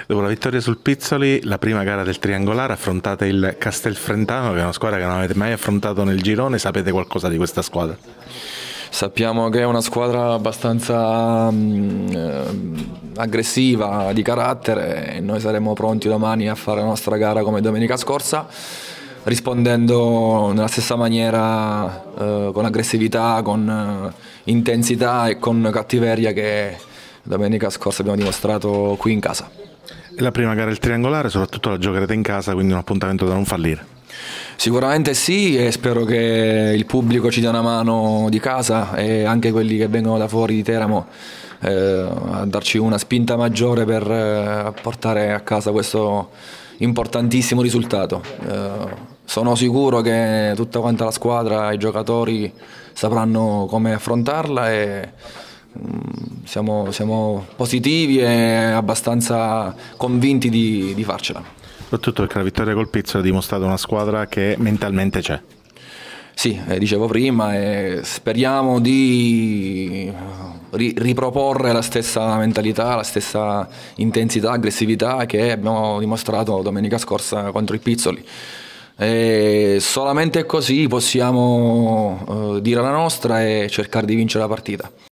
Dopo la vittoria sul Pizzoli, la prima gara del triangolare, affrontate il Castelfrentano, che è una squadra che non avete mai affrontato nel girone. Sapete qualcosa di questa squadra? Sappiamo che è una squadra abbastanza aggressiva di carattere e noi saremo pronti domani a fare la nostra gara come domenica scorsa, rispondendo nella stessa maniera, con aggressività, con intensità e con cattiveria che domenica scorsa abbiamo dimostrato qui in casa. È la prima gara del triangolare, soprattutto la giocherete in casa, quindi un appuntamento da non fallire. Sicuramente sì, e spero che il pubblico ci dia una mano di casa e anche quelli che vengono da fuori di Teramo a darci una spinta maggiore per portare a casa questo importantissimo risultato. Sono sicuro che tutta quanta la squadra, i giocatori sapranno come affrontarla e siamo positivi e abbastanza convinti di farcela. Soprattutto perché la vittoria col Pizzoli ha dimostrato una squadra che mentalmente c'è. Sì, dicevo prima, speriamo di riproporre la stessa mentalità, la stessa intensità, aggressività che abbiamo dimostrato domenica scorsa contro il Pizzoli. E solamente così possiamo dire la nostra e cercare di vincere la partita.